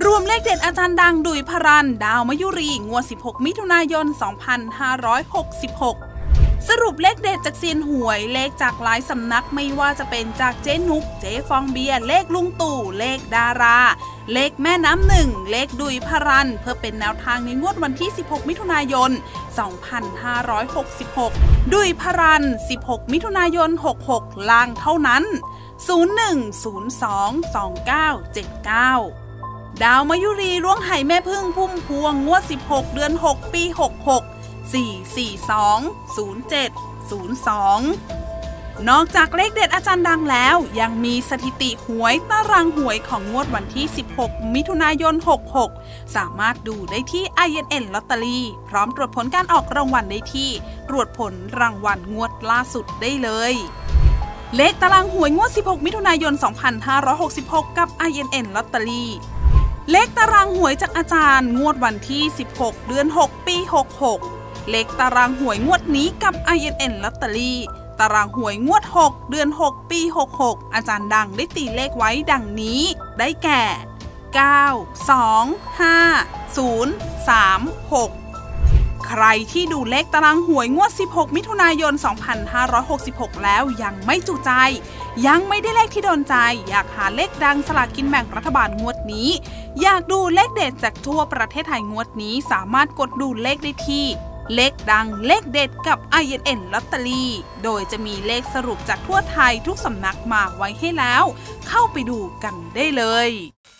วมเลขเด็ดอาจารย์ดังดุยพรันดาวมยุรีงวด16มิถุนายน2566สรุปเลขเด็ดจากเซียนหวยเลขจากหลายสำนักไม่ว่าจะเป็นจากเจ๊นุกเจ๊ฟองเบียร์เลขลุงตู่เลขดาราเลขแม่น้ำหนึ่งเลขดุยพรันเพื่อเป็นแนวทางในงวดวันที่16มิถุนายน2566ดุยพรัน16มิถุนายน66ล่างเท่านั้น01022979ดาวมยุรีล้วงไหแม่พึ่งพุ่มพวงงวด16เดือน6ปี66 4420702นอกจากเลขเด็ดอาจารย์ดังแล้วยังมีสถิติหวยตารางหวยของงวดวันที่16มิถุนายน66สามารถดูได้ที่ INN ลอตเตอรี่พร้อมตรวจผลการออกรางวัลได้ที่ตรวจผลรางวัลงวดล่าสุดได้เลยเลขตารางหวยงวด16มิถุนายน2566กับ INN ลอตเตอรี่เลขตารางหวยจากอาจารย์งวดวันที่16เดือน6ปี66เลขตารางหวยงวดนี้กับ INN ลอตเตอรี่ตารางหวยงวด6เดือน6ปี66อาจารย์ดังได้ตีเลขไว้ดังนี้ได้แก่92503 6ใครที่ดูเลขตารางหวยงวด16มิถุนายน2566แล้วยังไม่จุใจยังไม่ได้เลขที่โดนใจอยากหาเลขดังสลากกินแบ่งรัฐบาลงวดนี้อยากดูเลขเด็ดจากทั่วประเทศไทยงวดนี้สามารถกดดูเลขได้ที่เลขดังเลขเด็ดกับ INN ลอตเตอรี่โดยจะมีเลขสรุปจากทั่วไทยทุกสำนักมาไว้ให้แล้วเข้าไปดูกันได้เลย